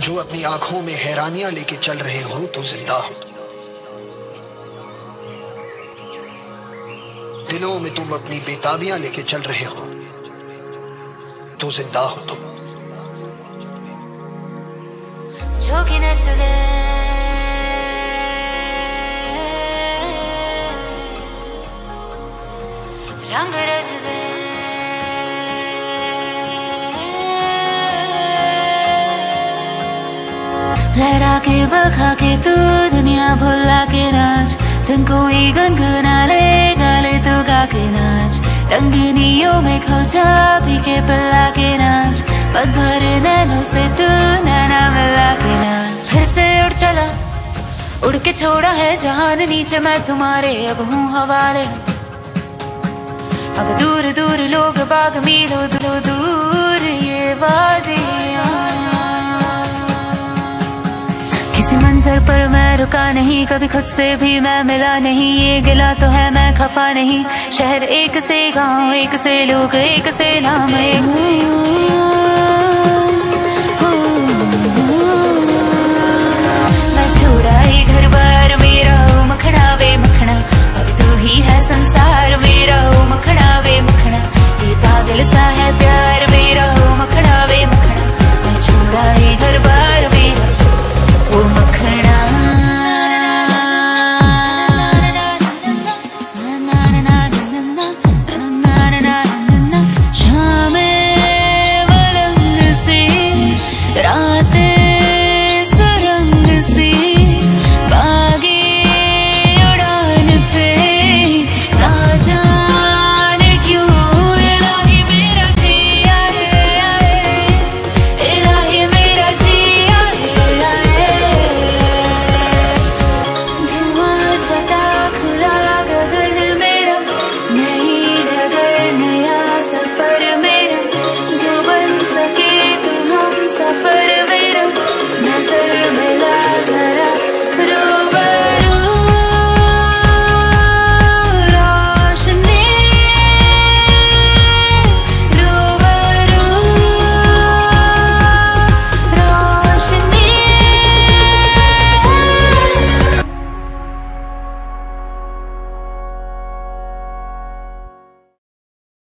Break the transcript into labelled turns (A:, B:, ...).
A: जो अपनी आंखों में हैरानियां लेके चल रहे हो तो जिंदा हो। दिलों में तुम अपनी बेताबियां लेके चल रहे हो तो जिंदा हो तुम।
B: 저기 내 쪽에 रंग रच दे लहरा के बखा के तू दुनिया भुला के नाच। दिन कोई गुनगुना ले गाले तू गा के नाच। रंगीनियों में खो जा पी के पिला के नाच। पग भर नैनों से तू नैना मिला के नाच। फिर से उड़ चला उड़ के छोड़ा है जहान नीचे मैं तुम्हारे अब हूँ हवाले। अब दूर दूर लोग बाग मीलों दूर दूर ये वादियाँ। किसी मंजर पर मैं रुका नहीं कभी खुद से भी मैं मिला नहीं। ये गिला तो है मैं खफा नहीं। शहर एक से गांव एक से लोग एक से नाम मैं छोड़ा ही घर बार मेरा ओ मखना वे मखना। अब तू ही है संसार मेरा ओ मखना वे मखना। ये पागल सा है प्यार